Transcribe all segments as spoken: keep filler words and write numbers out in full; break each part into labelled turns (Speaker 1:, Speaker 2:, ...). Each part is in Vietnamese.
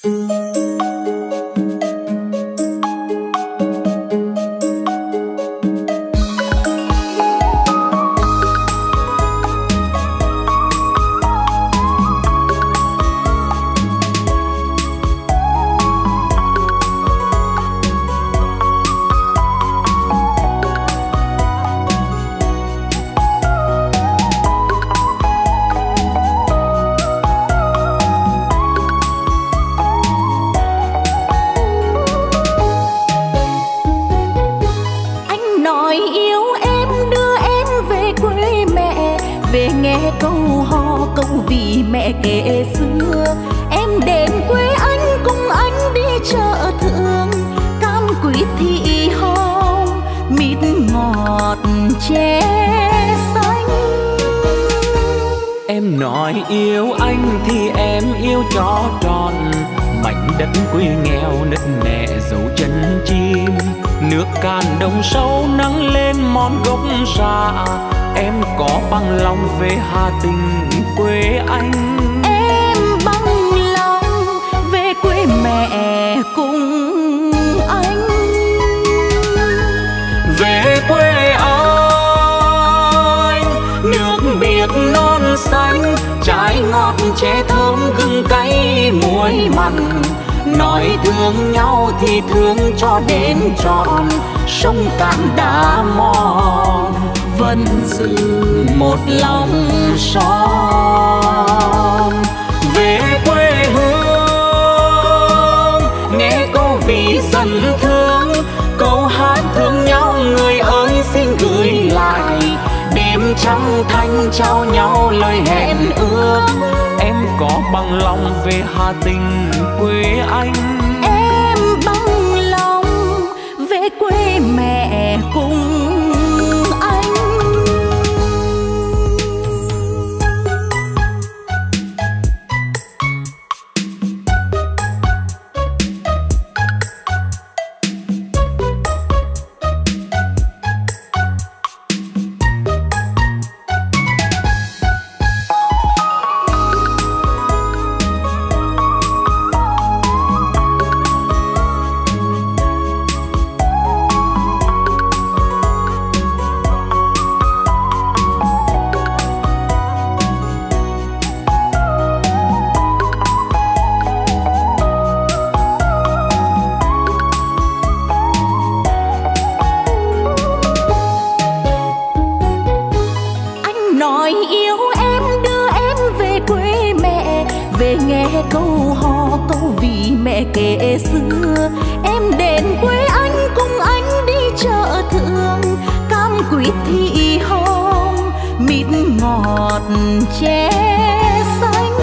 Speaker 1: Kể xưa em đến quê anh cùng anh đi chợ thượng, cam quýt thị hồng mít ngọt chè xanh.
Speaker 2: Em nói yêu anh thì em yêu cho tròn mảnh đất quê nghèo nứt nẻ dấu chân chim, nước cạn đồng sâu nắng lên món gốc rạ. Em có bằng lòng về Hà Tĩnh quê anh.
Speaker 1: Em bằng lòng về quê mẹ cùng anh.
Speaker 2: Về quê anh, nước biếc non xanh, trái ngọt chè thơm gừng cay muối mặn. Nói thương nhau thì thương cho đến trọn, sông cạn đá mòn vẫn giữ một lòng son. Về quê hương nghe câu ví dần thương, câu hát thương nhau người ơi xin gửi lại. Đêm trăng thanh trao nhau lời hẹn ước, em có bằng lòng về Hà Tĩnh quê anh.
Speaker 1: Em bằng lòng về quê mẹ cùng anh. Câu hò câu vì mẹ kể xưa em đến quê anh cùng anh đi chợ thượng, cam quýt thị hồng mít ngọt chè xanh.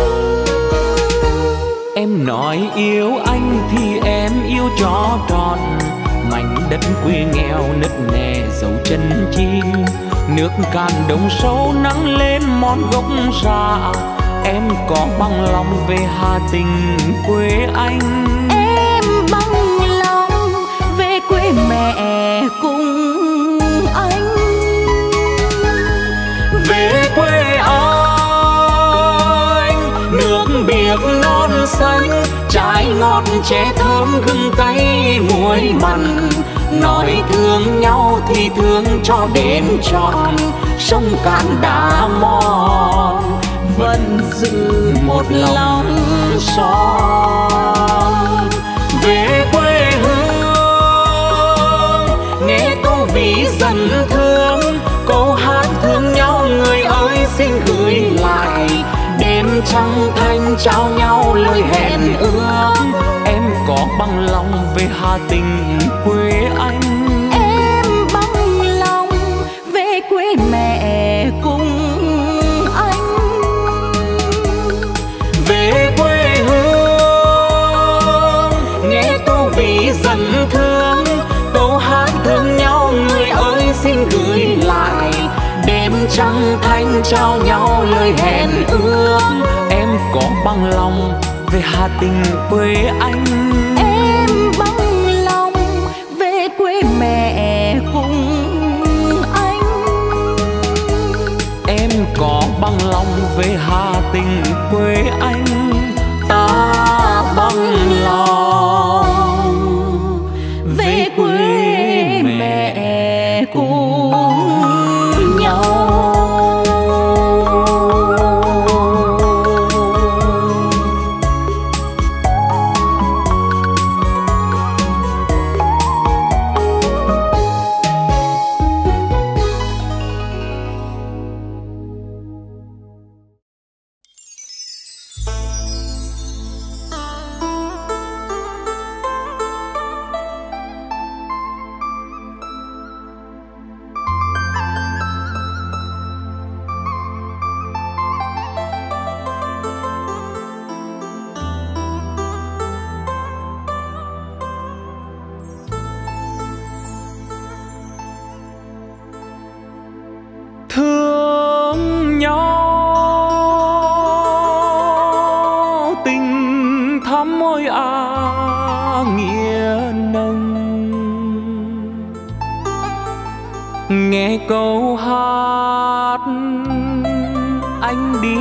Speaker 2: Em nói yêu anh thì em yêu cho tròn mảnh đất quê nghèo nứt nẻ dấu chân chim, nước cạn đồng sâu nắng lên món gốc rạ. Em có bằng lòng về Hà Tĩnh quê anh.
Speaker 1: Em bằng lòng về quê mẹ cùng anh.
Speaker 2: Về quê anh, nước biếc non xanh, trái ngọt chè thơm gừng cay muối mặn. Nói thương nhau thì thương cho đến trọn, sông cạn đá mòn vẫn giữ một lòng son. Về quê hương nghe câu ví dần thương, câu hát thương nhau người ơi xin gửi lại. Đêm trăng thanh trao nhau lời hẹn ước, em có bằng lòng về Hà Tĩnh quê anh.
Speaker 1: Em bằng lòng về quê mẹ cùng anh.
Speaker 2: Về quê hương nghe câu ví dần thương, câu hát thương nhau người ơi xin gửi lại. Đêm trăng thanh trao nhau lời hẹn ước, em có bằng lòng về Hà Tĩnh quê anh.
Speaker 1: Em bằng lòng về quê mẹ cùng anh.
Speaker 2: Em có bằng lòng về Hà Tĩnh quê anh. Ta bằng tình thắm môi à nghĩa nồng. Nghe câu hát anh đi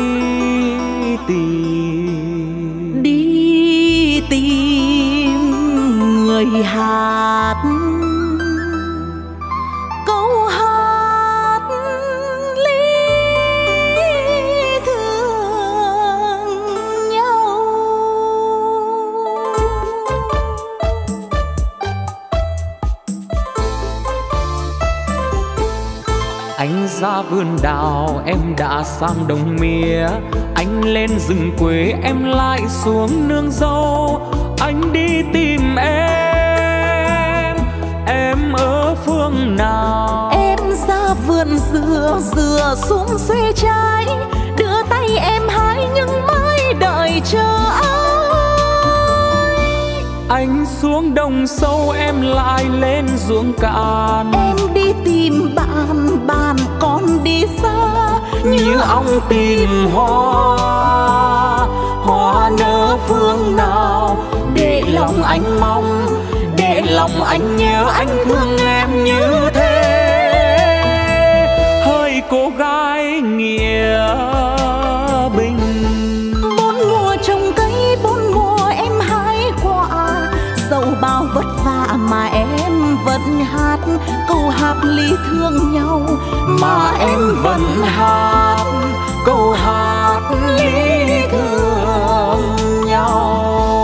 Speaker 2: tìm,
Speaker 1: đi tìm người hát. Câu hát ly thương nhau.
Speaker 2: Anh ra vườn đào, em đã sang đồng mía. Anh lên rừng quê, em lại xuống nương dâu. Anh đi tìm em, em ở phương nào?
Speaker 1: Em ra vườn dừa, dừa xuống xuê trái, đưa tay em hái nhưng mãi đợi chờ ai.
Speaker 2: Anh xuống đồng sâu, em lại lên ruộng cạn.
Speaker 1: Em đi tìm bạn, bạn còn đi xa,
Speaker 2: như ong tìm hoa, hoa nở phương nào? Để lòng anh mong, để lòng anh nhớ, anh thương em như thế. Hỡi cô gái nghĩa bình,
Speaker 1: bốn mùa trồng cây, bốn mùa em hái quả. Dẫu bao vất vả mà em vẫn hát câu hát ly thương nhau,
Speaker 2: mà em vẫn hát câu hát ly thương nhau.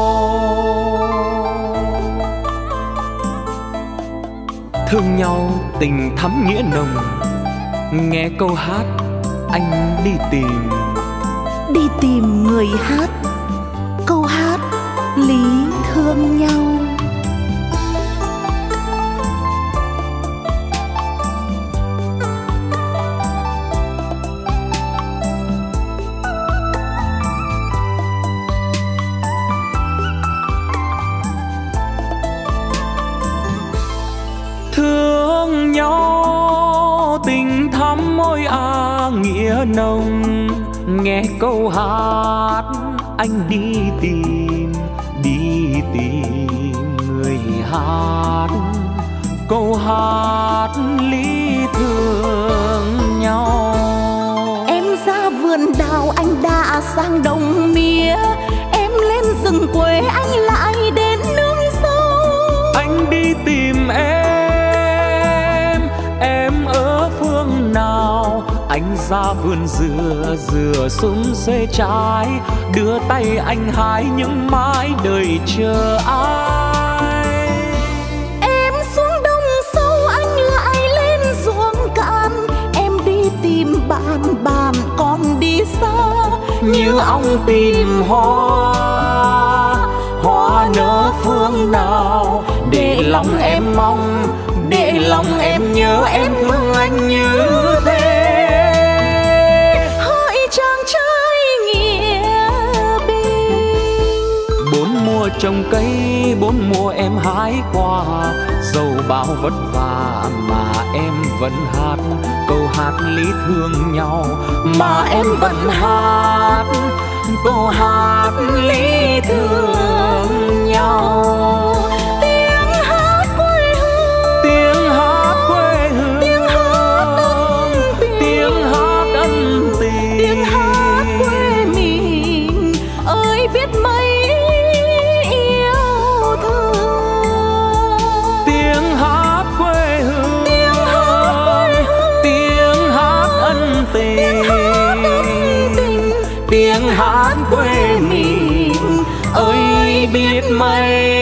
Speaker 2: Thương nhau tình thắm nghĩa nồng, nghe câu hát anh đi tìm,
Speaker 1: đi tìm người hát câu hát lý thương nhau.
Speaker 2: Thương nhau tình thắm môi à nghĩa nồng, nghe câu hát anh đi tìm, đi tìm người hát câu hát lý thương nhau.
Speaker 1: Em ra vườn đào, anh đã sang đồng mía. Em lên rừng quê, anh lại đến nương dâu.
Speaker 2: Anh đi tìm em, em ở phương nào? Anh ra vườn dừa, dừa súng xuê trái, đưa tay anh hái nhưng mãi đợi chờ ai.
Speaker 1: Em xuống đồng sâu, anh lại lên ruộng cạn. Em đi tìm bạn, bạn còn đi xa,
Speaker 2: như ong tìm hoa, hoa nở phương nào? Để lòng em mong, để lòng em nhớ, em thương anh như thế.
Speaker 1: hỡi chàng trai nghĩa bình,
Speaker 2: Bốn mùa trồng cây, bốn mùa em hái quả. Dẫu bao vất vả mà em vẫn hát câu hát lý thương nhau, mà em vẫn hát câu hát lý thương nhau.
Speaker 1: tiếng hát quê hương,
Speaker 2: Tiếng hát quê hương,
Speaker 1: tiếng hát ân tình,
Speaker 2: tiếng hát ân tình,
Speaker 1: tiếng hát quê mình ơi biết mấy yêu thương.
Speaker 2: tiếng hát quê hương,
Speaker 1: Tiếng hát quê hương,
Speaker 2: tiếng hát ân tình, tiếng hát quê mình ơi biết mấy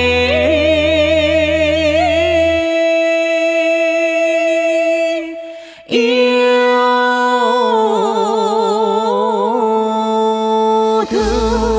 Speaker 2: yêu thương.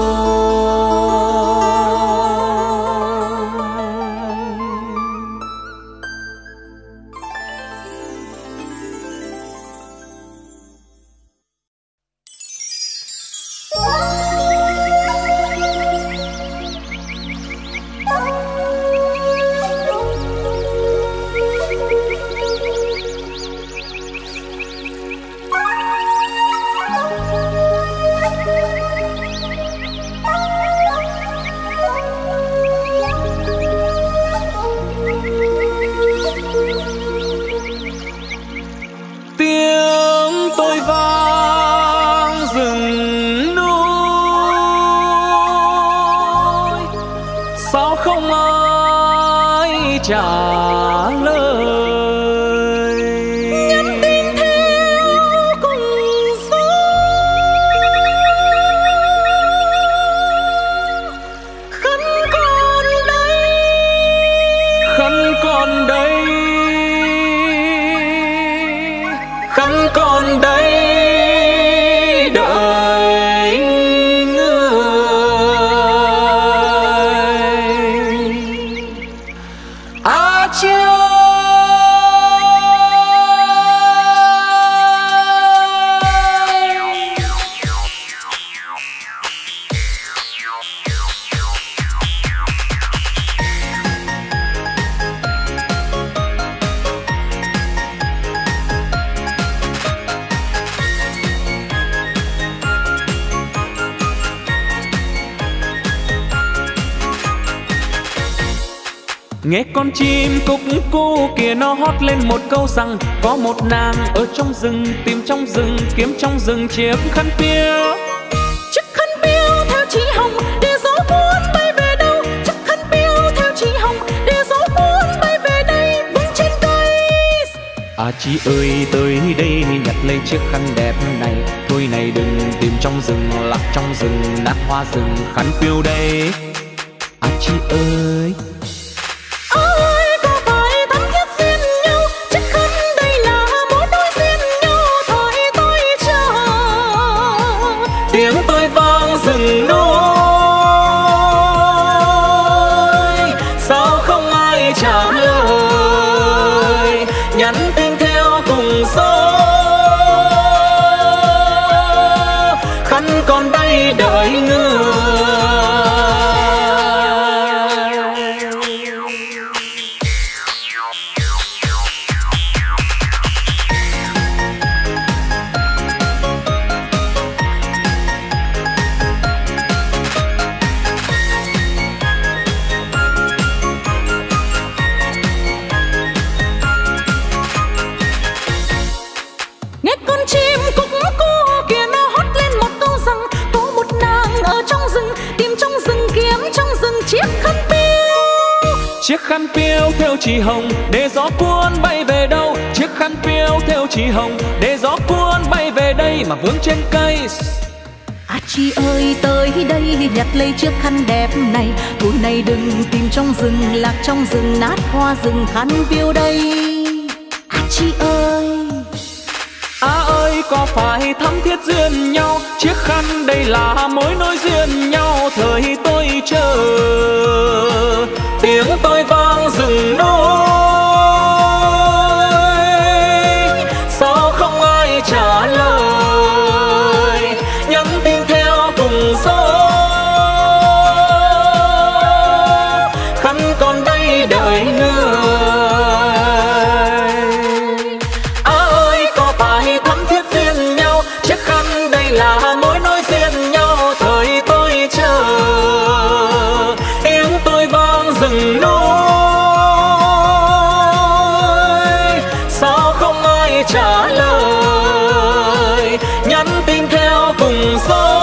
Speaker 2: trả lời.
Speaker 1: Nhắn tin theo cùng gió, khăn còn đây,
Speaker 2: khăn còn đây, khăn còn đây đợi người. À chiều nghe con chim cúc cu kia nó hót lên một câu rằng có một nàng ở trong rừng, tìm trong rừng, kiếm trong rừng chiếc khăn piêu.
Speaker 1: chiếc khăn piêu theo chị Hồng để gió cuốn bay về đâu, chiếc khăn piêu theo chị Hồng để gió cuốn bay về đây vững trên cây.
Speaker 2: À chị ơi tới đây nhặt lấy chiếc khăn đẹp này, thôi này đừng tìm trong rừng, lạc trong rừng, nát hoa rừng, khăn piêu đây. À chị ơi
Speaker 1: ơi có phải thắm thiết duyên nhau, chiếc khăn đây là mối nối duyên nhau, thời tôi chờ
Speaker 2: tiếng tôi vang rừng núi, sao không ai trả lời, nhắn tin theo cùng gió, khăn còn đây đợi người.
Speaker 1: nghe con chim cúc cu kia nó hót lên một câu rằng có một nàng ở trong rừng, tìm trong rừng, kiếm trong rừng chiếc khăn piêu.
Speaker 2: Chiếc khăn piêu theo chị Hồng để gió cuốn bay về đâu, chiếc khăn piêu theo chị Hồng để gió cuốn bay về đây mà vướng trên cây.
Speaker 1: À chị ơi tới đây nhặt lấy chiếc khăn đẹp này, thôi này đừng tìm trong rừng, lạc trong rừng, nát hoa rừng, khăn piêu đây. À chị ơi
Speaker 2: À ơi có phải thắm thiết duyên nhau, chiếc khăn đây là mối nối duyên nhau, thời tôi chờ tiếng tôi vang rừng núi, sao không ai trả lời, nhắn tin theo cùng gió, khăn còn đây đợi người. Là mối nối duyên nhau, thời tôi chờ tiếng tôi vang rừng núi, sao không ai trả lời, nhắn tin theo cùng gió,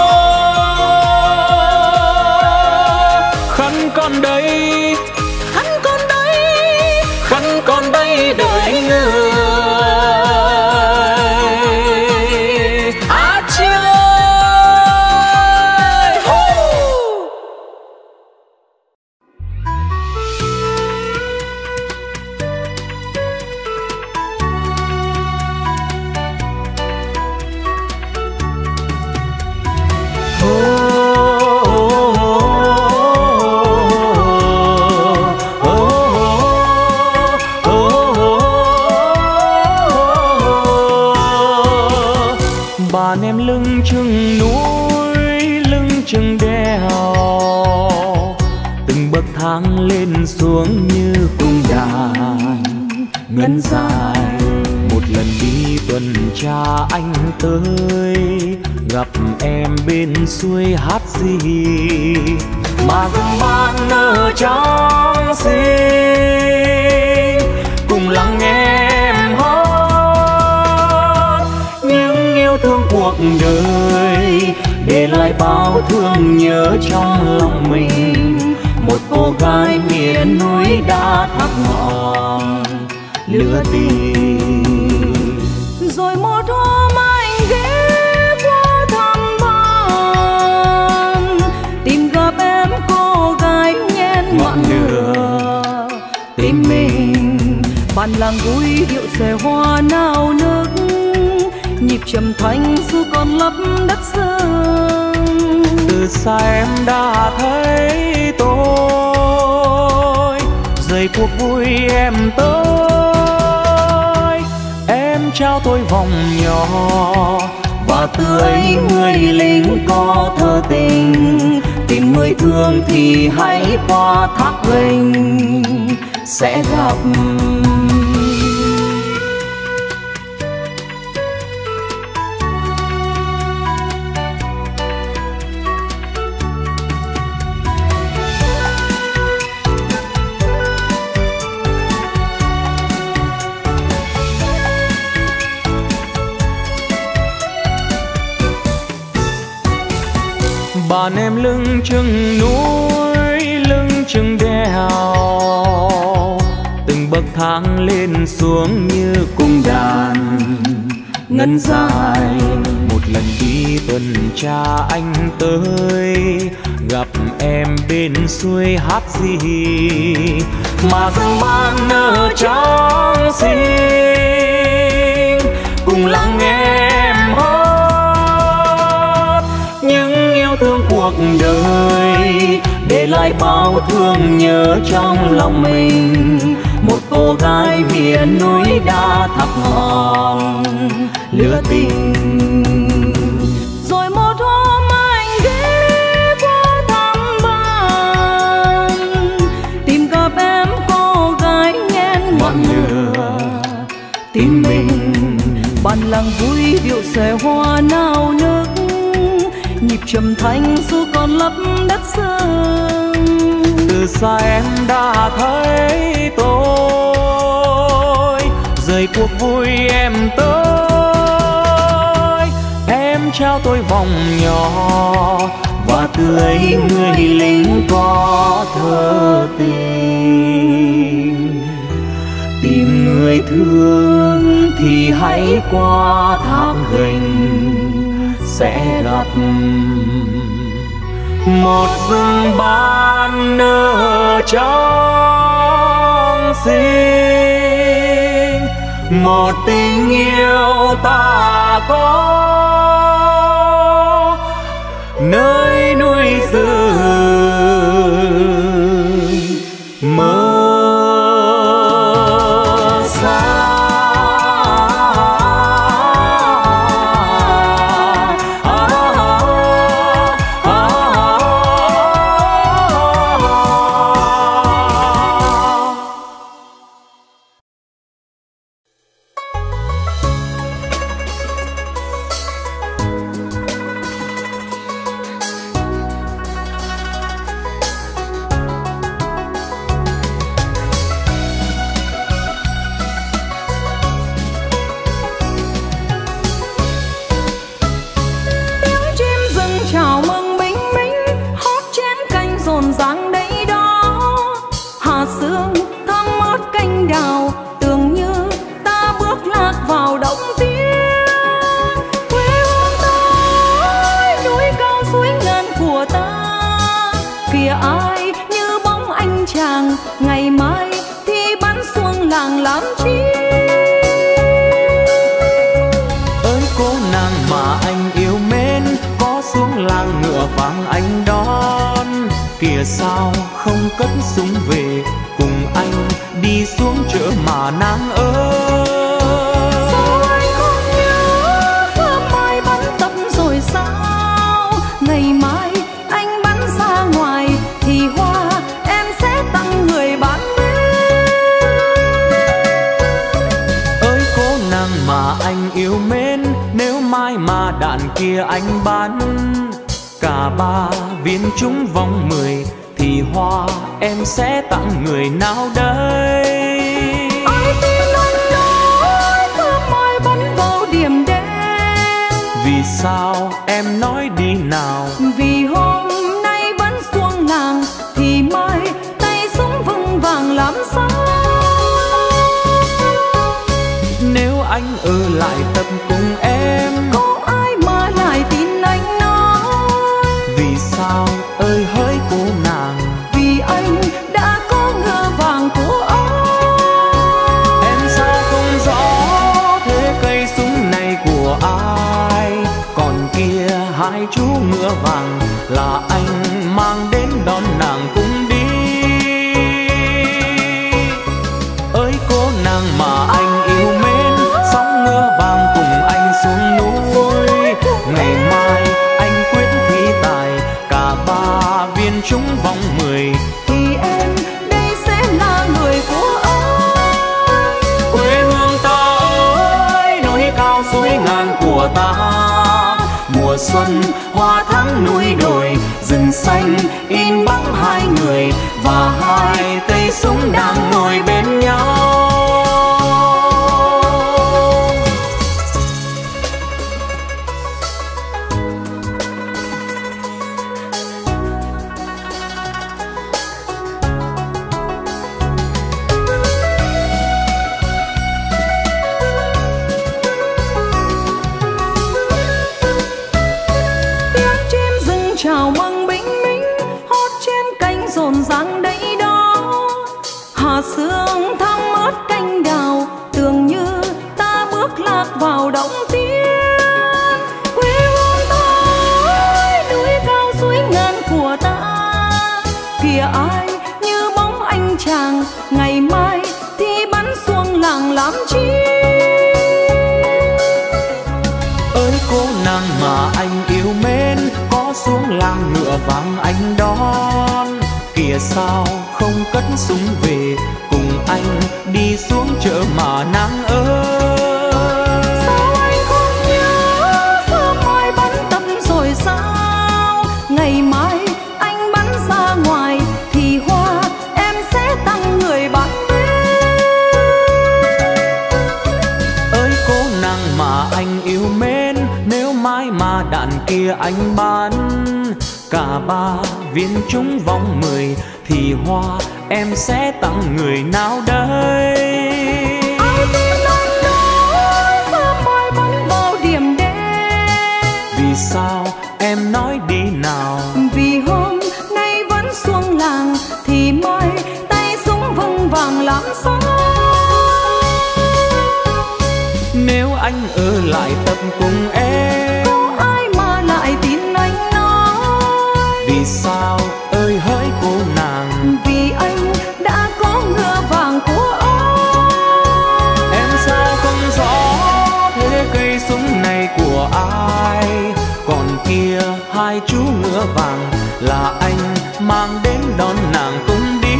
Speaker 2: khăn còn đây,
Speaker 1: khăn còn đây,
Speaker 2: khăn còn đây đợi người. Bàn em lưng chừng núi, lưng chừng đèo, từng bậc thang lên xuống như cung đàn ngân dài. Một lần đi tuần tra anh tới, gặp em bên suối hát gì mà rừng ban nở trắng xinh, cùng lắng nghe em hát những yêu thương cuộc đời, để lại bao thương nhớ trong lòng mình. một cô gái miền núi đã thắp ngọn lửa tình.
Speaker 1: Rồi một hôm anh ghé qua thăm bạn, tìm gặp em cô gái nhen ngọn lửa tim mình. Bạn làng vui điệu xòe hoa nao nức, nhịp trầm thanh dù còn lấp đất sương.
Speaker 2: Từ xa em đã thấy tôi, giây cuộc vui em tới. Em trao tôi vòng nhỏ và tươi người lính có thơ tình. Tìm người thương thì hãy qua thác gành sẽ gặp. Bạn em lưng chừng núi, lưng chừng đèo, từng bậc thang lên xuống như cung đàn ngân dài. Một lần đi tuần tra anh tới, gặp em bên suối hát gì mà rừng ban nở trong xinh, cùng lắng nghe em hát những yêu thương cuộc đời, để lại bao thương nhớ trong lòng mình. Một cô gái miền núi đã thắp ngọn lửa tình.
Speaker 1: Rồi một hôm anh ghé qua thăm bạn, tìm gặp em cô gái nhen ngọn lửa tim mình. Bạn làng vui điệu xòe hoa nao nức, nhịp trầm thanh dù còn lấp đất sương.
Speaker 2: Từ xa em đã thấy tôi, rời cuộc vui em tới. Em trao tôi vòng nhỏ và tươi người lính có thơ tình. Tìm người thương thì hãy qua thác gành sẽ gặp. Một rừng ban nở trong xinh, một tình yêu ta có nơi núi rừng mơ xa. Sao không cất súng về cùng anh đi xuống chợ mà nàng ơi?
Speaker 1: Sao anh không nhớ sớm mai bắn tập rồi sao? Ngày mai anh bắn ra ngoài thì hoa em sẽ tặng người bán bên.
Speaker 2: Ơi cô nàng mà anh yêu mến, nếu mai mà đạn kia anh bắn cả ba viên trúng vòng mười thì hoa em sẽ tặng người nào đây?
Speaker 1: Ai tin anh nói sớm mai bắn vào điểm đen.
Speaker 2: Vì sao em nói đi nào?
Speaker 1: Vì hôm nay vẫn xuống làng thì mai
Speaker 2: trúng vòng mười
Speaker 1: thì em đây sẽ là người của anh.
Speaker 2: Quê hương ta ơi, núi cao suối ngàn của ta, mùa xuân hoa thắm núi đồi, rừng xanh in bóng hai người và hai tay súng đang ngồi bên nhau.
Speaker 1: Chào mừng bình minh hót trên cánh rộn ràng đây đó, hà sương thắm ướt cánh đào, tưởng như ta bước lạc vào động tiên. Quê hương ta ơi, núi cao suối ngàn của ta, kìa ai như bóng anh chàng, ngày mai thì bắn xuông làng làm chi.
Speaker 2: Ơi cô nàng mà anh yêu mến, xuống làng ngựa vàng anh đón, kìa sao không cất súng về cùng anh đi xuống chợ mà nàng ơi.
Speaker 1: Sao anh không nhớ sớm mai bắn tập rồi sao, ngày mai anh bắn ra ngoài thì hoa em sẽ tặng người bạn bên.
Speaker 2: Ơi cô nàng mà anh yêu mến, nếu mai mà đạn kia anh bắn cả ba viên trúng vòng mười thì hoa em sẽ tặng người nào đây?
Speaker 1: Ai tin anh nói sớm mai bắn vào điểm đen.
Speaker 2: Vì sao em nói đi nào?
Speaker 1: Vì hôm nay vẫn xuông làng thì mai tay súng vững vàng làm sao?
Speaker 2: Nếu anh ở lại tập cùng em,
Speaker 1: có ai mà lại tin anh nói?
Speaker 2: Vì sao ơi hỡi cô nàng?
Speaker 1: Vì anh đã có ngựa vàng của anh.
Speaker 2: Em sao không rõ thế cây súng này của ai? Còn kia hai chú ngựa vàng là anh mang đến đón nàng cùng đi.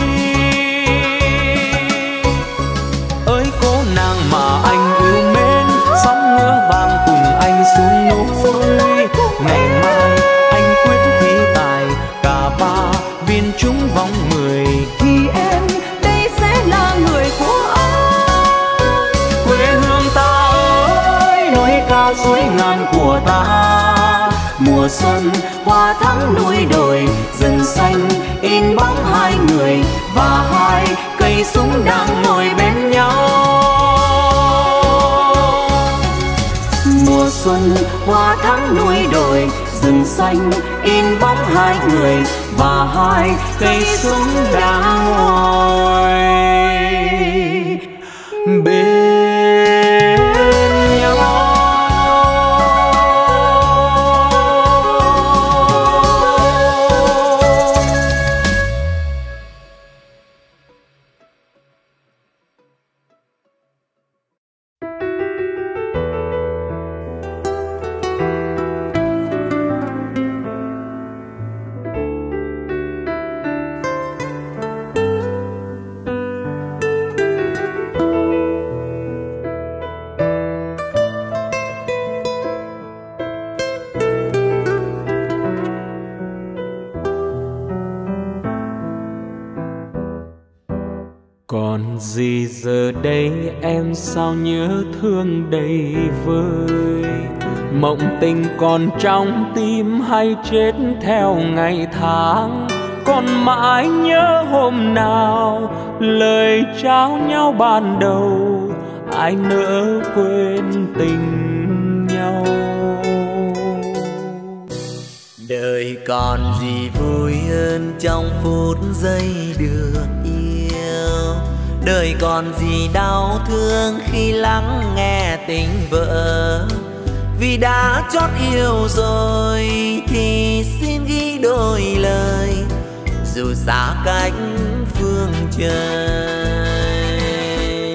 Speaker 2: Ơi cô nàng mà anh yêu mến, sóng ngựa vàng cùng anh xuống núi. Ngày mai anh quyết thi tài cả ba viên trúng vòng mười
Speaker 1: thì em đây sẽ là người của anh.
Speaker 2: Quê hương ta ơi, núi cao suối ngàn của ta, mùa xuân hoa thắm núi đồi, rừng xanh in bóng hai người và hai cây súng đang ngồi bên nhau. Mùa xuân hoa thắm núi đồi, rừng xanh in bóng hai người và hai cây súng đang ngồi bên nhau. Còn gì giờ đây em sao nhớ thương đầy vơi, mộng tình còn trong tim hay chết theo ngày tháng. Còn mãi nhớ hôm nào lời trao nhau ban đầu, ai nỡ quên tình nhau.
Speaker 3: Đời còn gì vui hơn trong phút giây được yêu, đời còn gì đau thương khi lắng nghe tình vỡ. Vì đã chót yêu rồi thì xin ghi đôi lời, dù xa cách phương trời.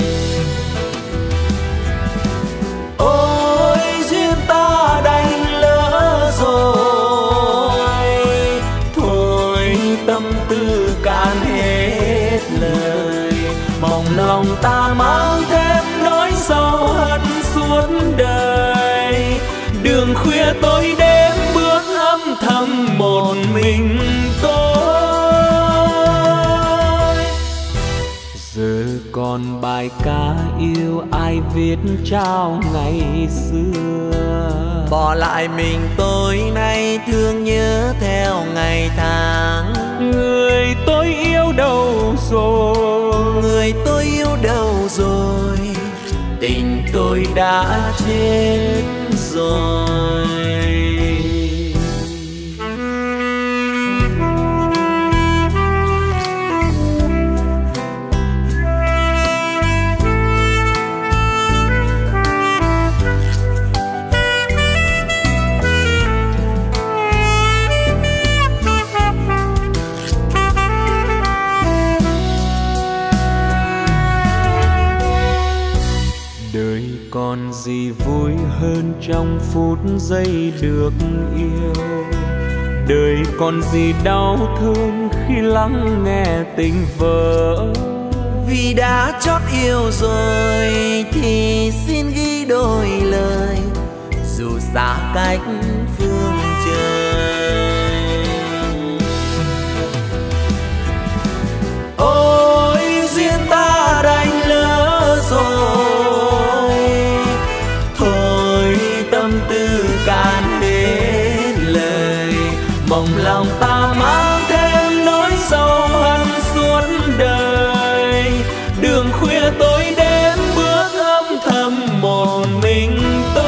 Speaker 3: Ôi duyên ta đành lỡ rồi, thôi
Speaker 2: tâm tư cạn hết lời. Mong lòng ta mang thêm nỗi sầu hận suốt đời. Đường khuya tối đêm bước âm thầm một mình tôi. Giờ còn bài ca yêu ai viết trao ngày xưa.
Speaker 3: Bỏ lại mình tôi nay thương nhớ theo ngày tháng.
Speaker 2: Người tôi yêu đâu rồi,
Speaker 3: người tôi yêu đâu rồi,
Speaker 2: tình tôi đã chết rồi. Còn gì vui hơn trong phút giây được yêu. Đời còn gì đau thương khi lắng nghe tình vỡ.
Speaker 3: Vì đã chót yêu rồi thì xin ghi đôi lời, dù xa cách phương trời. Ôi duyên ta đành lỡ rồi, cạn hết lời. Mong lòng ta mang thêm nỗi sầu hận suốt đời. Đường khuya tối đêm bước âm thầm một mình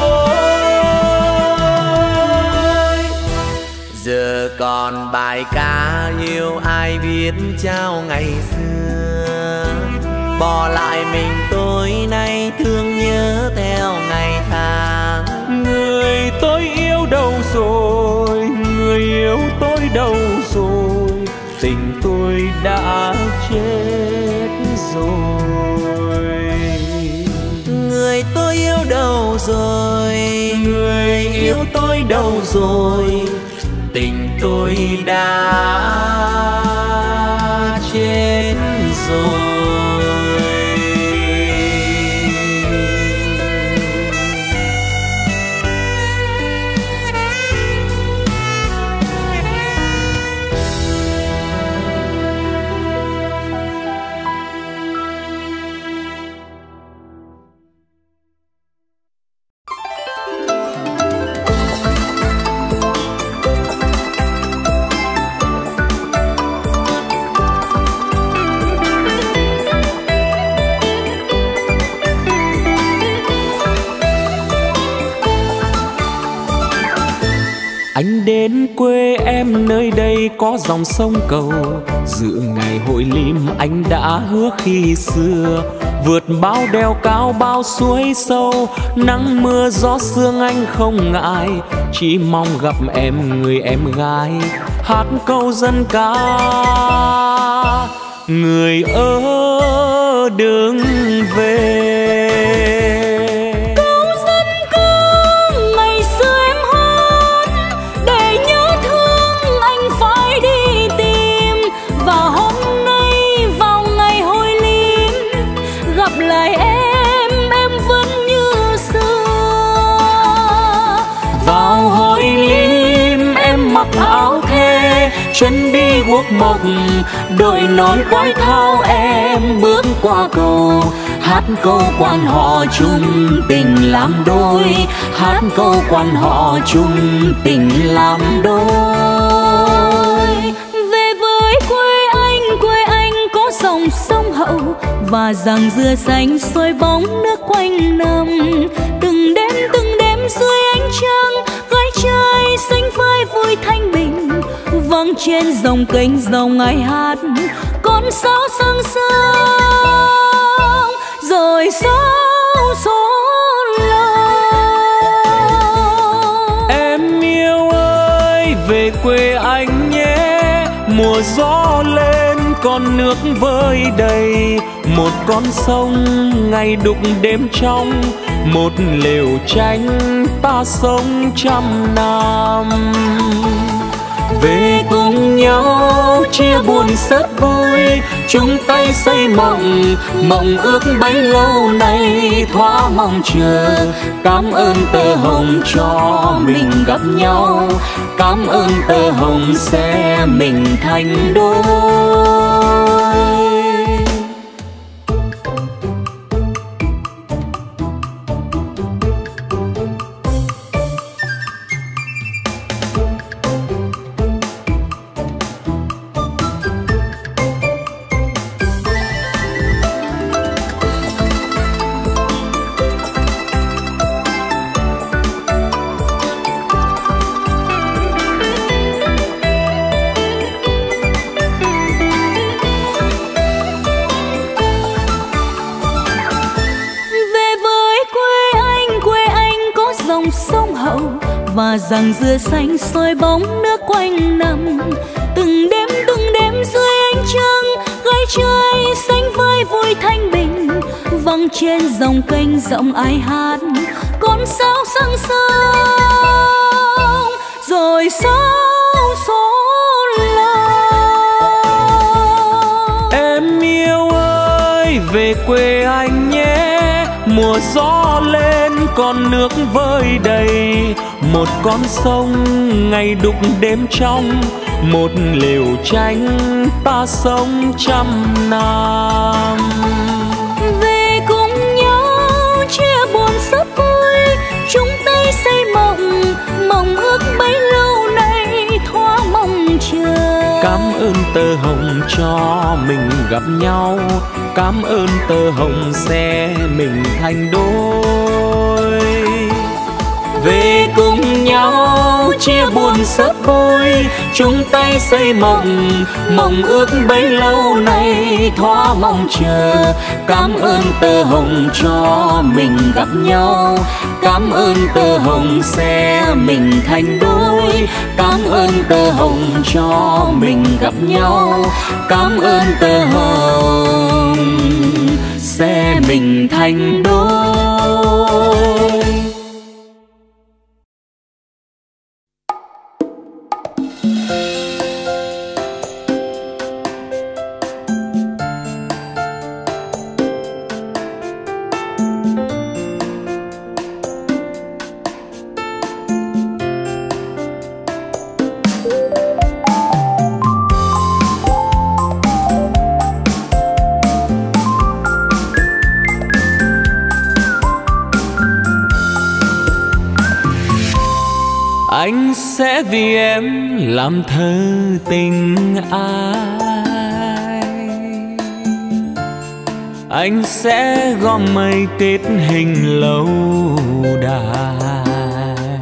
Speaker 3: tôi. Giờ còn bài ca yêu ai viết trao ngày xưa. Bỏ lại mình tôi nay thương nhớ theo ngày tháng.
Speaker 2: Người tôi yêu đâu rồi, người yêu tôi đâu rồi, tình tôi đã chết rồi.
Speaker 3: Người tôi yêu đâu rồi,
Speaker 2: người yêu tôi đâu rồi, tình tôi đã chết rồi. Anh đến quê em nơi đây có dòng sông cầu. Dự ngày hội lim anh đã hứa khi xưa. Vượt bao đèo cao bao suối sâu, nắng mưa gió sương anh không ngại. Chỉ mong gặp em người em gái, hát câu dân ca. Người ơ đừng về. Áo thê chân đi guốc mộc, đội nón quái thao em bước qua cầu. Hát câu quan họ chung tình làm đôi, hát câu quan họ chung tình làm đôi.
Speaker 1: Về với quê anh, quê anh có dòng sông Hậu và giàng dừa xanh soi bóng nước quanh năm. Từng đêm từng đêm dưới ánh trăng, gái trai xanh vai vui thanh bình. Vang trên dòng kênh dòng ai hát con sáo sang sông, rồi sáo xôn lòng.
Speaker 2: Em yêu ơi về quê anh nhé, mùa gió lên con nước vơi đầy. Một con sông ngày đục đêm trong, một lều tranh ta sống trăm năm. về cùng nhau chia buồn rất vui, chung tay xây mộng, mộng ước bấy lâu nay thoa mong chờ. Cảm ơn tơ hồng cho mình gặp nhau, cảm ơn tơ hồng sẽ mình thành đôi.
Speaker 1: Và rằng dừa xanh soi bóng nước quanh năm. Từng đêm từng đêm dưới ánh trăng, gái trai xanh vai vui thanh bình. Văng trên dòng kênh giọng ai hát con sao sang sông, rồi sao số lòng.
Speaker 2: Em yêu ơi về quê anh nhé, mùa gió lên con nước vơi đầy. Một con sông ngày đục đêm trong, một lều tranh ta sống trăm năm.
Speaker 1: Về cùng nhau chia buồn rất vui, chung tay xây mộng, mộng ước bấy lâu nay thoa mong chờ.
Speaker 2: Cảm ơn tơ hồng cho mình gặp nhau, cảm ơn tơ hồng sẽ mình thành đôi. Về cùng nhau chia buồn rất vui, chung tay xây mộng, mộng ước bấy lâu nay thoa mong chờ. Cảm ơn tơ hồng cho mình gặp nhau, cảm ơn tơ hồng sẽ mình thành đôi. Cảm ơn tơ hồng cho mình gặp nhau, cảm ơn tơ hồng sẽ mình thành đôi. Anh sẽ vì em làm thơ tình ai, anh sẽ gom mây kết hình lâu đài,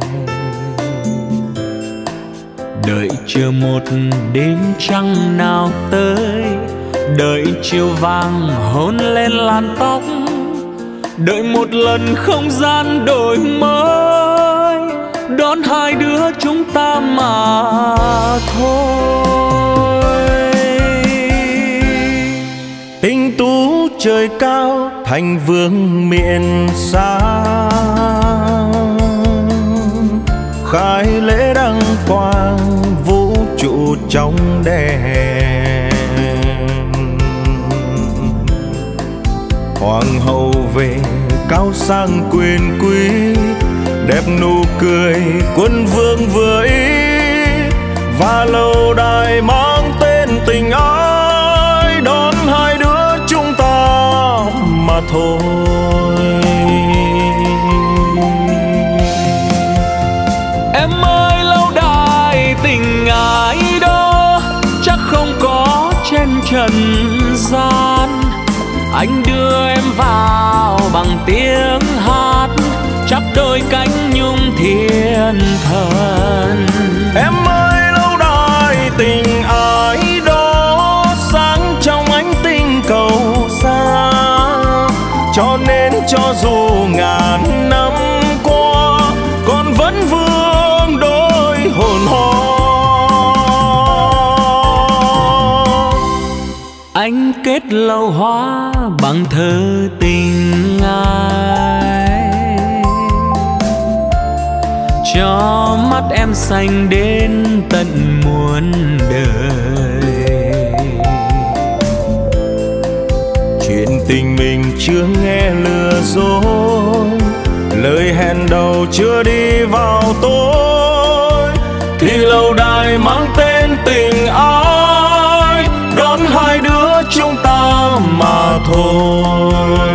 Speaker 2: đợi chờ một đêm trăng nào tới, đợi chiều vàng hôn lên làn tóc, đợi một lần không gian đổi mới, đón hai đứa chúng ta mà thôi.
Speaker 4: Tình tú trời cao thành vương miền xa, khai lễ đăng quang vũ trụ trong đèn. Hoàng hậu về cao sang quyền quý, đẹp nụ cười quân vương vừa ý, và lâu đài mang tên tình ái, đón hai đứa chúng ta mà thôi.
Speaker 2: Em ơi lâu đài tình ái đó chắc không có trên trần gian, anh đưa em vào bằng tiếng hát, chắp đôi cánh nhung thiên thần.
Speaker 4: Em ơi lâu đài tình ái đó sáng trong ánh tinh cầu xa, cho nên cho dù ngàn năm qua con vẫn vương đôi hồn hoa.
Speaker 2: Anh kết lâu hóa bằng thơ tình ai, cho mắt em xanh đến tận muôn đời.
Speaker 4: Chuyện tình mình chưa nghe lừa dối, lời hẹn đầu chưa đi vào tối, thì lâu đài mang tên tình ái đón hai đứa chúng ta mà thôi.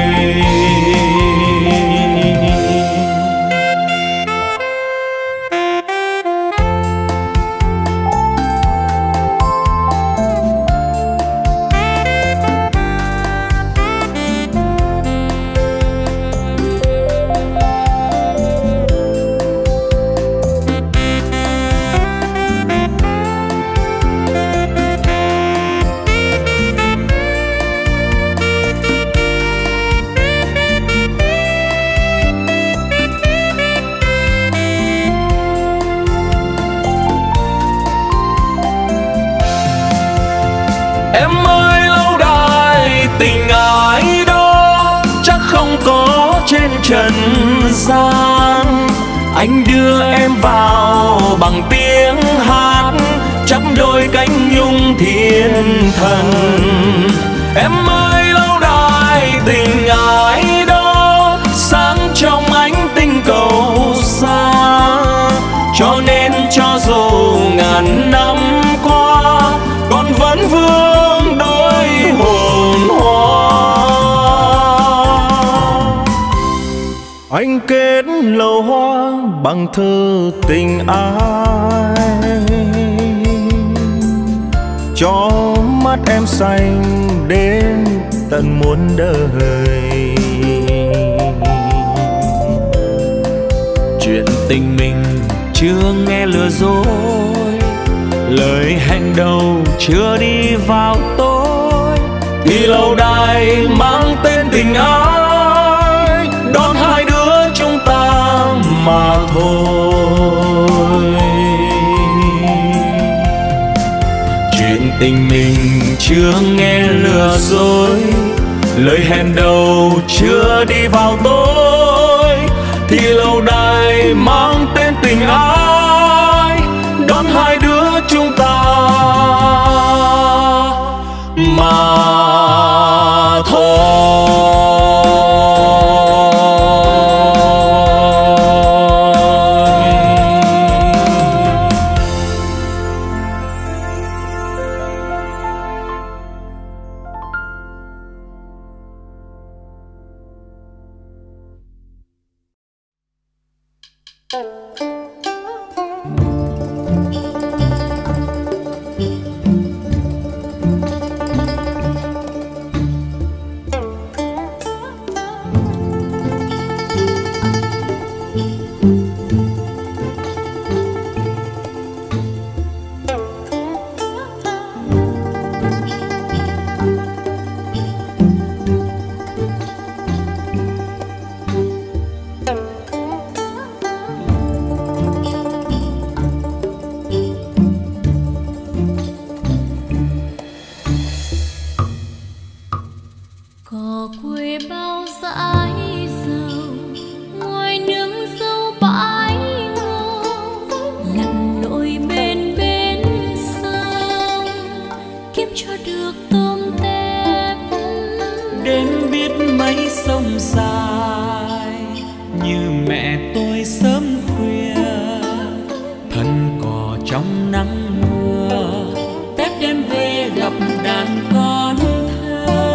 Speaker 4: Em ơi lâu đài tình ái đó chắc không có trên trần gian. Anh đưa em vào bằng tiếng hát chắp đôi cánh nhung thiên thần. Em ơi lâu đài tình ái đó sáng trong ánh tinh cầu xa, cho nên cho dù ngàn năm qua con vẫn vương đôi hồn hoa. Anh kết lầu hoa bằng thơ tình ai, cho mắt em xanh đến tận muôn đời.
Speaker 2: Chuyện tình mình chưa nghe lừa dối, lời hẹn đầu chưa đi vào tối,
Speaker 4: thì lâu đài mang tên tình ái đón hai đứa chúng ta mà thôi.
Speaker 2: chuyện tình mình chưa nghe lừa dối, lời hẹn đầu chưa đi vào tối,
Speaker 4: thì lâu đài mang tên tình ái đón hai đứa chúng ta mà thôi.
Speaker 1: Cỏ quê bao dãi dầu, ngoài nương dâu bãi ngô, lặn lội bên bên sông, kiếm cho được tôm tép.
Speaker 2: đến biết mấy sông dài như mẹ tôi sớm khuya, thân cỏ trong nắng mưa, Tết đêm về gặp đàn con thơ.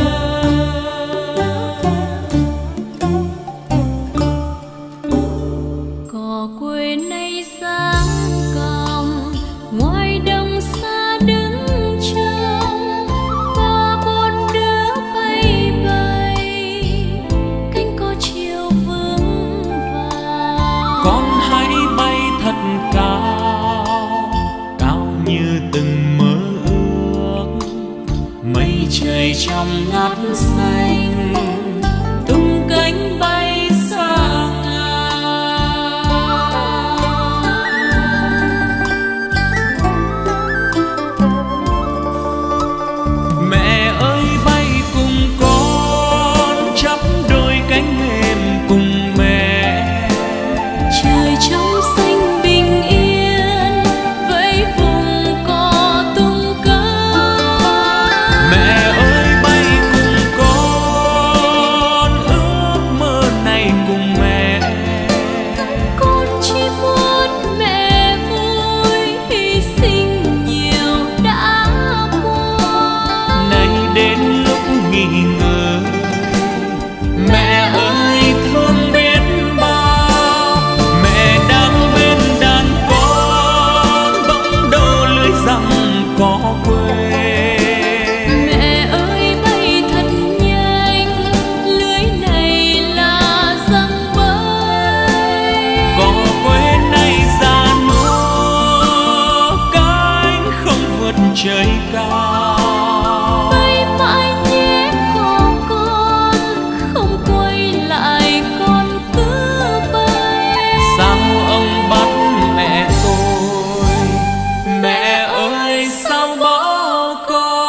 Speaker 1: Cỏ quê nay sáng còng, ngoài đồng xa đứng trông, ba bốn đứa bay bay, cánh có chiều vững vàng.
Speaker 2: Con hãy bay thật cao, cao như từng mơ ước, mây trời trong ngát xanh, tung cánh bay xa ngang. Mẹ ơi bay cùng con, chắp đôi cánh mềm cùng mẹ,
Speaker 1: Trời cho
Speaker 2: quê.
Speaker 1: Mẹ ơi bay thật nhanh, lưới này là giăng bay.
Speaker 2: Có quê này già nua, cánh không vượt trời cao.
Speaker 1: Bay mãi nhé con con, không quay lại con cứ bay.
Speaker 2: Sao ông bắt mẹ tôi, mẹ ơi sao bỏ con.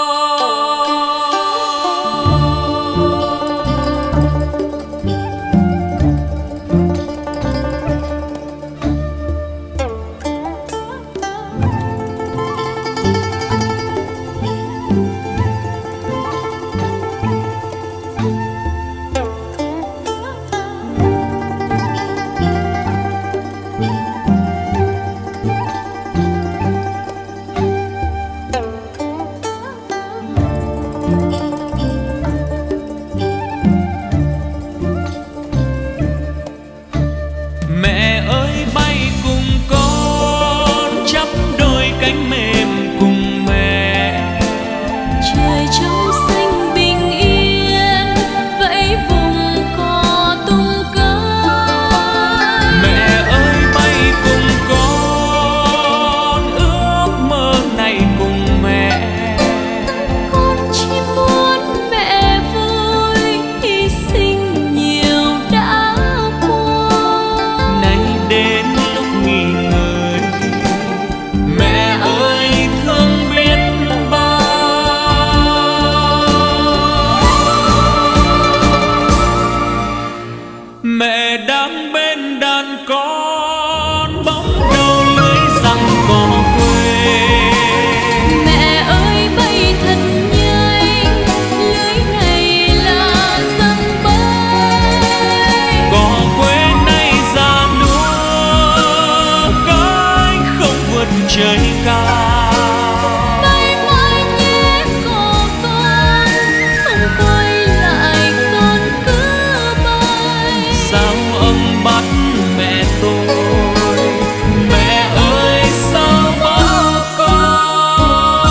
Speaker 2: Mẹ ơi bay cùng con, chắp đôi cánh mềm cùng mẹ.
Speaker 1: Trời trong xanh bình yên, vẫy vùng cò tung cánh.
Speaker 2: Mẹ ơi bay cùng con, ước mơ này cùng mẹ.
Speaker 1: Con chỉ muốn mẹ vui, hy sinh nhiều đã qua.
Speaker 2: Nay đến lúc nghỉ ngơi, mẹ ơi thương biết bao. Mẹ đang bên đàn con, bóng đầu lưới giăng cò quê.
Speaker 1: Mẹ ơi bay thật nhanh, lưới này là giăng bay.
Speaker 2: Cò quê này già nua, cánh không vượt trời cao.
Speaker 1: Bay mãi nhé cò con, không quay lại con cứ bay.
Speaker 2: Sao ông bắt mẹ tôi, mẹ ơi sao bỏ con.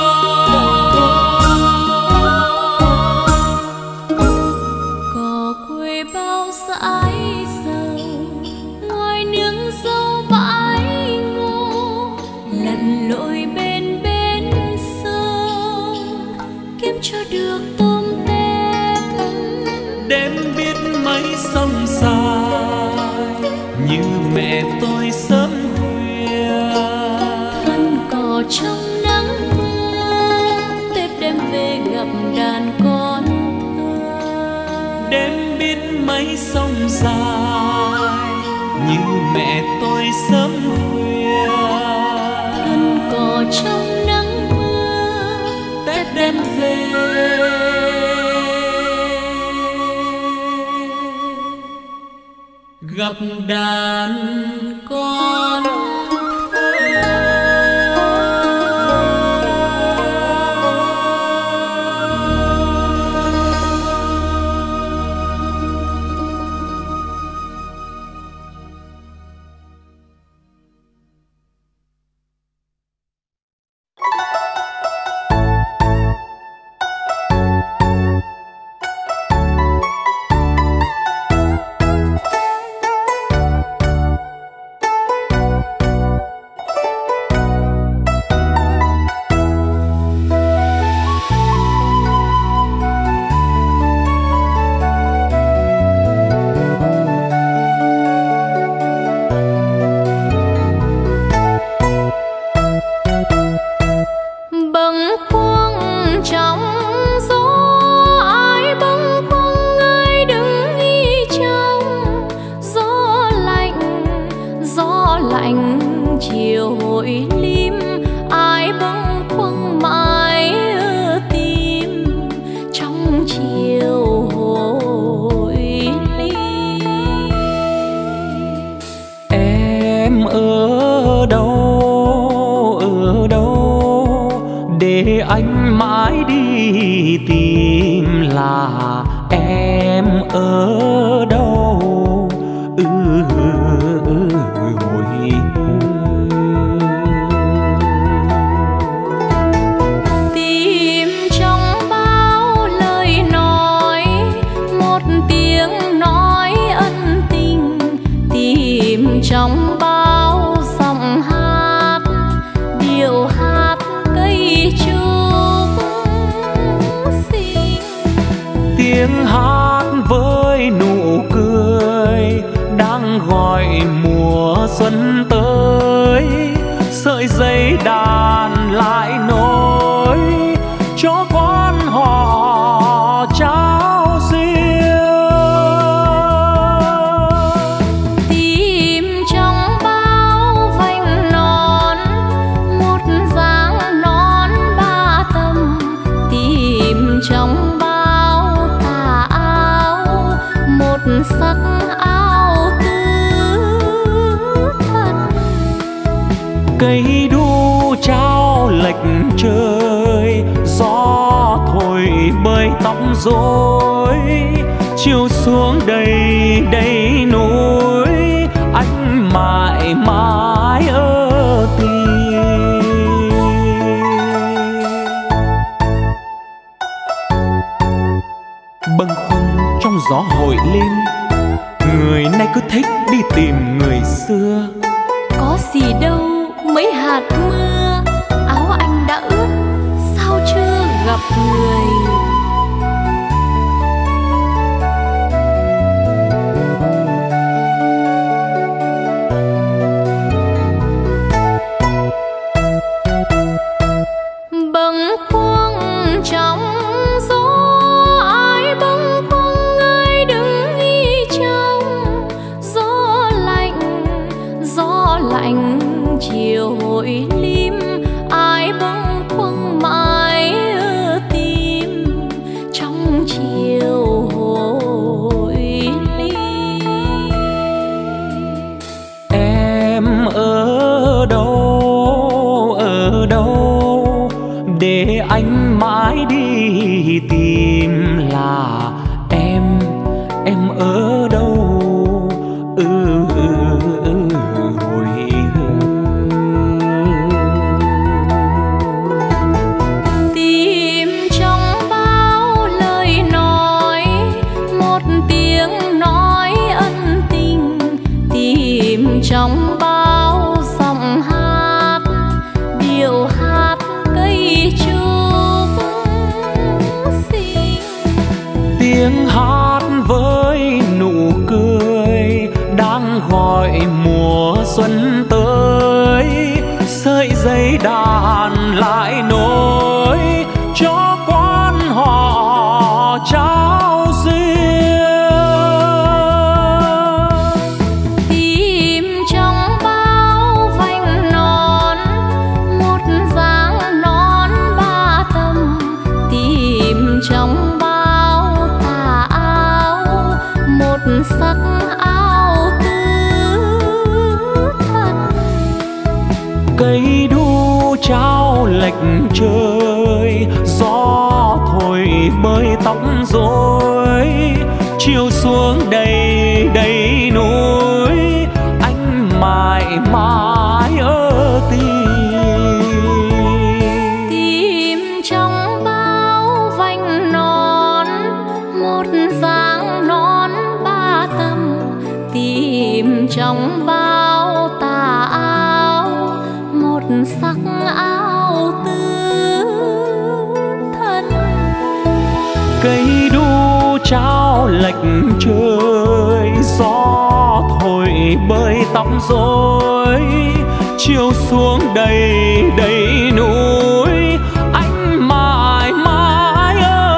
Speaker 1: Cò quê bao dãi dầu, ngoài nương dâu bãi ngô, lặn lội bên bến sông, kiếm cho được tôm tép.
Speaker 2: Đêm biết mấy sông dài, như mẹ tôi sớm khuya.
Speaker 1: Thân cò trong nắng mưa, tép đem về gặp đàn con thơ.
Speaker 2: Đêm biết mấy sông dài, như mẹ tôi sớm khuya.
Speaker 1: Thân cò trong nắng mưa,
Speaker 2: Tết đem về gặp đàn con.
Speaker 1: bâng khuâng trong gió, ai bâng khuâng ai đứng nghi trong gió lạnh. Gió lạnh chiều hội lim, ai bâng khuâng mãi tim trong chiều hội lim.
Speaker 2: Em ở đâu, ở đâu để anh mãi đi tìm là em ở đâu. Ừ, ừ, ừ, hồi nỗi cho quan họ trao riêng.
Speaker 1: Tìm trong bao vành nón một dáng nón ba tầm, tìm trong bao tà áo một sắc áo tứ thân.
Speaker 2: Cây đu trao lệch trời, gió thổi bơi tóc rối, chiều xuống đầy đầy núi, anh mãi mãi ở tìm. Bâng khuâng trong gió hội lên, người nay cứ thích đi tìm người xưa.
Speaker 1: Có gì đâu mấy hạt mưa, áo anh đã ướt sao chưa gặp người. Bâng khuâng trong gió, ai bâng khuâng ai đứng nghi trong gió lạnh, gió lạnh chiều hội lim, ai bâng khuâng mãi ơ tim trong chiều hội lim.
Speaker 2: Em ở đâu, ở đâu để anh mãi đi tìm là em, em ở đâu. Ừ, ừ, ừ, hồi
Speaker 1: Tìm trong bao lời nói một tiếng nói ân tình, tìm trong bao giọng hát điệu hát cây trúc xinh.
Speaker 2: tiếng hát với nụ cười đang gọi mùa xuân tới, sợi dây đàn lại nối cho quan họ trao duyên.
Speaker 1: Tìm trong bao vành nón một dáng nón ba tầm, tìm trong bao tà áo một sắc áo tứ thân.
Speaker 2: Cây đu trao lệch trời, gió thổi bơi tóc rối, chiều xuống đầy đầy núi, anh mãi mãi ở tìm.
Speaker 1: Tìm trong bao vành nón một dáng nón ba tầm, tìm trong bao tà áo một sắc áo tứ thân.
Speaker 2: Cây đu trao lệch trời, gió thổi bơi tóc rối, chiều xuống đầy đầy núi, anh mãi mãi ở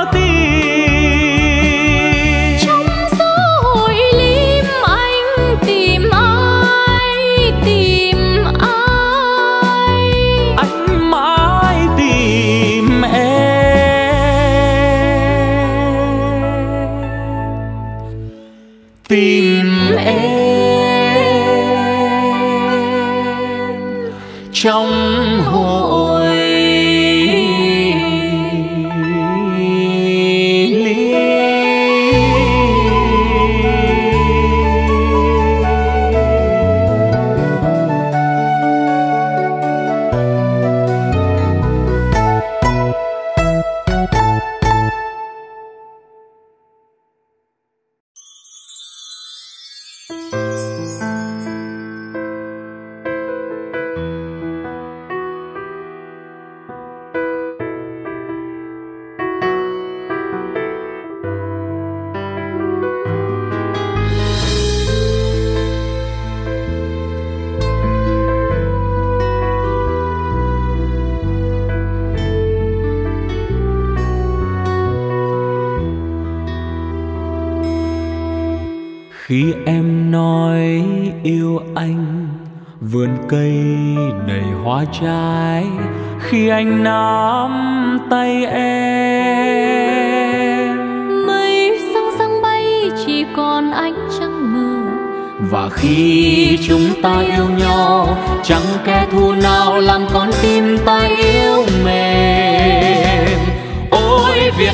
Speaker 2: tìm.
Speaker 1: Trong gió hội lim anh tìm ai, tìm ai,
Speaker 2: Anh mãi tìm em, tìm em trong hội Khi em nói yêu anh, vườn cây đầy hoa trái. Khi anh nắm tay em,
Speaker 1: mây săng săng bay chỉ còn ánh trăng mờ.
Speaker 2: và khi chúng ta yêu nhau, chẳng kẻ thù nào làm con tim ta yếu mềm. Ôi Việt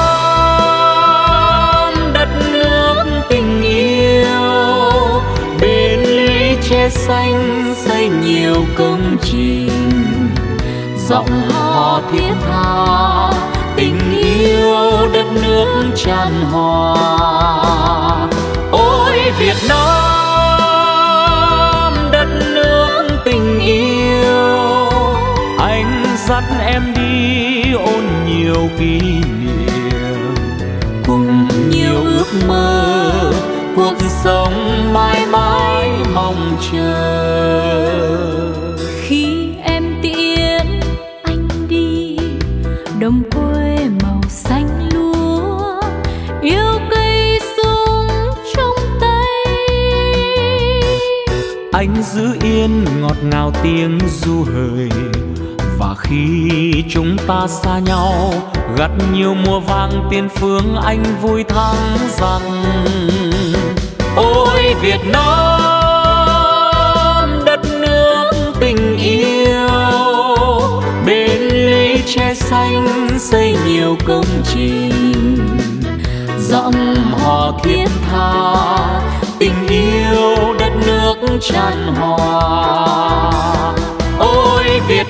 Speaker 2: Nam, đất nước tình yêu, bên lũy tre xanh xây nhiều công trình. Giọng hò thiết tha tình yêu đất nước tràn hòa. Ôi Việt Nam, đất nước tình yêu, anh dắt em đi ôn nhiều kỷ niệm, cùng nhiều ước mơ, cuộc sống mãi mãi mong chờ.
Speaker 1: Khi em tiễn anh đi, đồng quê màu xanh lúa, yêu cây sung trong tay.
Speaker 2: Anh giữ yên ngọt ngào tiếng ru hời, và khi chúng ta xa nhau, gặt nhiều mùa vàng tiền phương anh vui thắng rằng. Ôi Việt Nam, đất nước tình yêu, bên lũy tre xanh xây nhiều công trình. Giọng hò thiết tha tình yêu đất nước tràn hòa. Ôi Việt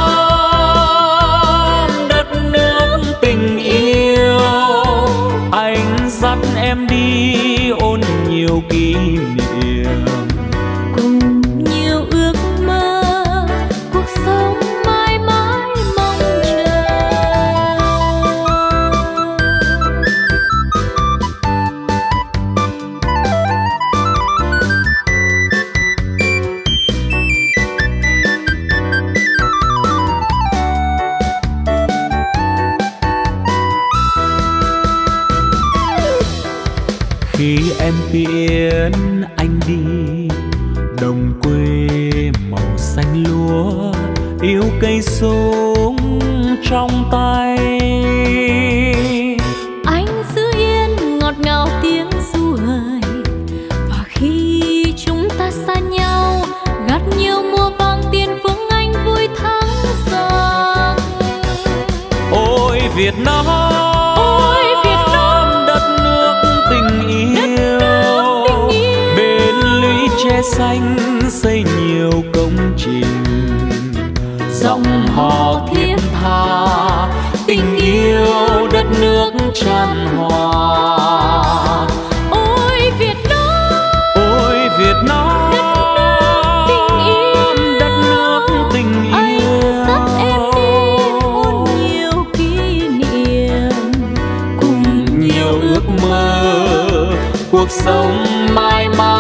Speaker 2: Nam, đất nước tình yêu, anh dắt em đi ôn nhiều kỷ niệm,
Speaker 1: cùng nhiều ước mơ, cuộc sống mãi mãi mong chờ.
Speaker 2: Khi em tiễn anh đi, đồng quê màu xanh lúa, yêu cây sung trong tay.
Speaker 1: Anh giữ yên ngọt ngào tiếng ru hời, và khi chúng ta xa nhau, gặt nhiều mùa vàng tiền phương anh vui thắng rằng.
Speaker 2: Ôi Việt Nam,
Speaker 1: Ôi Việt Nam,
Speaker 2: đất nước tình yêu, bên lũy tre xanh xây nhiều công trình. Giọng hò thiết tha tình yêu đất nước tràn hòa.
Speaker 1: ôi Việt Nam,
Speaker 2: Ôi Việt Nam,
Speaker 1: tình yêu,
Speaker 2: đất nước tình yêu,
Speaker 1: anh dắt em đi ôn nhiều kỷ niệm,
Speaker 2: cùng nhiều ước mơ, cuộc sống mãi mãi